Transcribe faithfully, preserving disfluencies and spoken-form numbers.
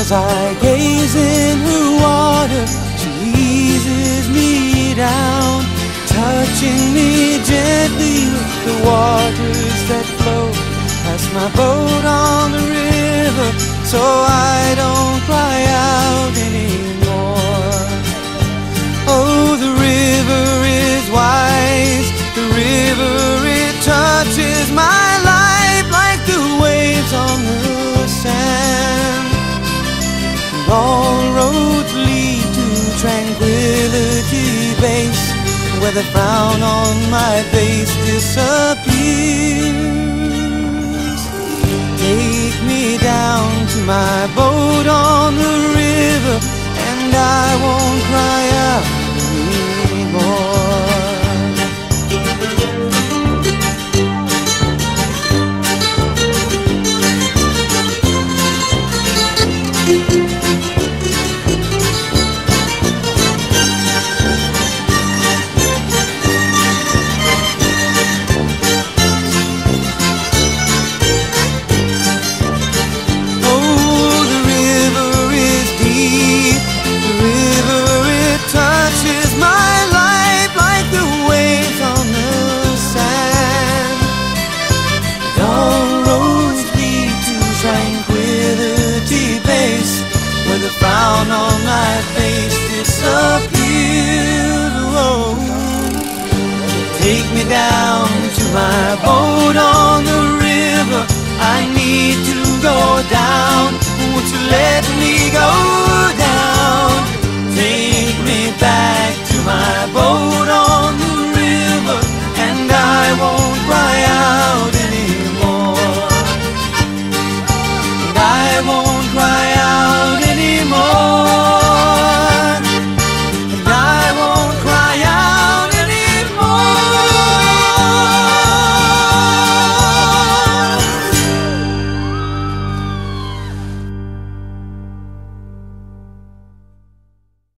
As I gaze in her water, she eases me down, touching me gently with the waters that flow past my boat on the river, so I don't cry out anymore. Oh, the river is wise, the river, it touches my life like the waves on the sand. And all roads lead to Tranquility Base, where the frown on my face disappears. Take me down to my boat on the river, and I won't cry out anymore. Frown on my face disappeared. Oh, take me down to my boat on the river. I need to go down. Won't you let me